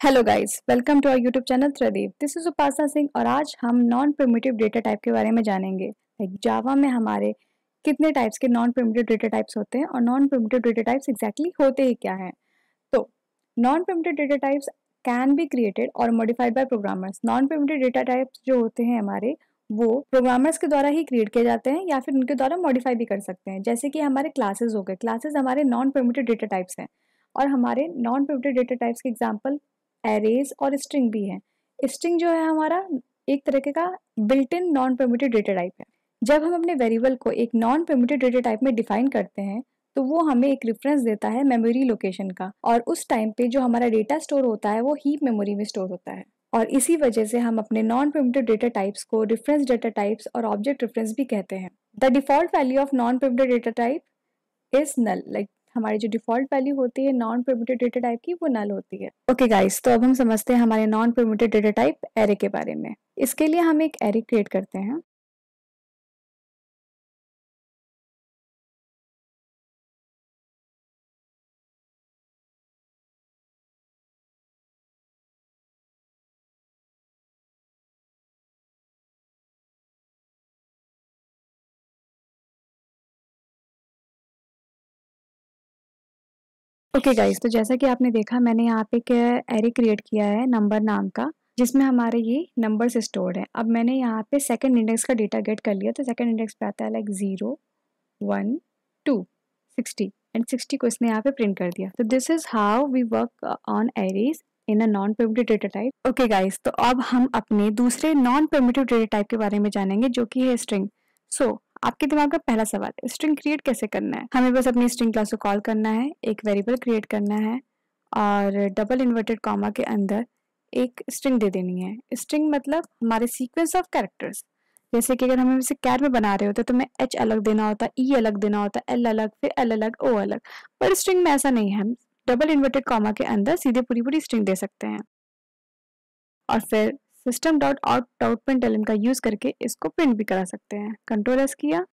Hello guys, welcome to our YouTube channel Tridev. This is Upasana Singh और आज हम नॉन प्रिमिटिव डेटा टाइप के बारे में जानेंगे। जावा में हमारे कितने टाइप्स के नॉन प्रिमिटिव डेटा टाइप्स होते हैं और non primitive data types exactly होते ही क्या हैं। तो non primitive data types can be created और modified by programmers. Non primitive data types जो होते हैं हमारे, वो प्रोग्रामर्स के द्वारा ही क्रिएट किए जाते हैं या फिर उनके द्वारा मॉडिफाई भी कर सकते हैं। जैसे कि हमारे क्लासेस हो गए, क्लासेस हमारे नॉन प्रिमिटिव डेटा टाइप्स हैं और हमारे नॉन प्रिमिटिव डेटा टाइप्स के एग्जांपल एरेज और स्ट्रिंग भी है। स्ट्रिंग जो है हमारा एक तरीके का built in non primitive data type है। जब हम अपने वेरिएबल को एक नॉन प्रिमिटिव डेटा टाइप में डिफाइन करते हैं तो वो हमें एक रेफरेंस देता है मेमोरी लोकेशन का, और उस टाइम पे जो हमारा डेटा स्टोर होता है वो हीप मेमोरी में स्टोर होता है। और इसी वजह से हम अपने नॉन प्रिमिटिव डेटा टाइप्स को रेफरेंस डेटा टाइप्स और ऑब्जेक्ट रेफरेंस भी कहते हैं। The default value of non primitive data type is null. हमारी जो डिफॉल्ट वैल्यू होती है नॉन प्रिमिटिव डेटा टाइप की, वो नल होती है। ओके गाइस, तो अब हम समझते हैं हमारे non primitive data type array के बारे में। इसके लिए हम एक एरे क्रिएट करते हैं। ओके गाइस, तो जैसा कि आपने देखा, मैंने यहाँ पे एक एरे क्रिएट किया है नंबर नाम का, जिसमें हमारे ये नंबर्स स्टोर्ड है। अब मैंने यहाँ पे सेकंड इंडेक्स का डेटा गेट कर लिया, तो सेकंड इंडेक्स पे आता है 0 1 2 60 एंड 60 को इसने यहाँ पे प्रिंट कर दिया। तो this is how we work on arrays in a non primitive data type. Okay guys, तो अब हम अपने दूसरे नॉन प्रिमिटिव डेटा टाइप के बारे में जानेंगे, जो कि है स्ट्रिंग। सो आपके दिमाग का पहला सवाल, स्ट्रिंग क्रिएट कैसे करना है? हमें बस अपनी स्ट्रिंग क्लास को कॉल करना है, एक वेरिएबल क्रिएट करना है और डबल इन्वर्टेड कॉमा के अंदर एक स्ट्रिंग दे देनी है। स्ट्रिंग मतलब हमारे सीक्वेंस ऑफ कैरेक्टर्स। जैसे कि अगर हमें इसे कैर में बना रहे होते तो हमें एच अलग देना होता, ई अलग देना होता, एल अलग, फिर एल अलग, ओ अलग। पर स्ट्रिंग में ऐसा नहीं है, हम डबल इन्वर्टेड कॉमा के अंदर सीधे पूरी पूरी स्ट्रिंग दे सकते हैं और फिर system dot out dot println का यूज करके इसको प्रिंट भी करा सकते हैं। कंट्रोल एस किया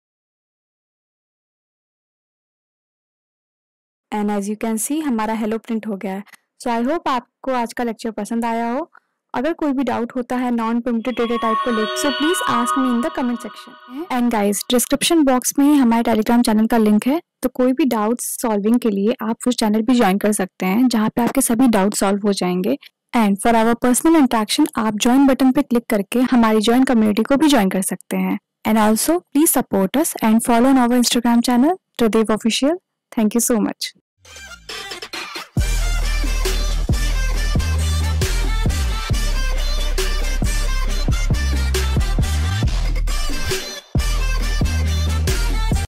and as you can see हमारा हेलो प्रिंट हो गया है। सो आई होप आपको आज का लेक्चर पसंद आया हो। अगर कोई भी डाउट होता है नॉन प्रिमिटिव डेटा टाइप को लेकर, so please ask me in the comment section. And guys, description box में हमारे टेलीग्राम चैनल का लिंक है, तो कोई भी डाउट्स सॉल्विंग के लिए आप उस चैनल भी ज्वाइन कर सकते हैं, जहाँ पे आपके सभी डाउट सॉल्व हो जाएंगे। And for our personal interaction आप ज्वाइन बटन पे क्लिक करके हमारी ज्वाइन कम्युनिटी को भी ज्वाइन कर सकते हैं। And also please support us and follow on our Instagram channel Tridev official. Thank you so much.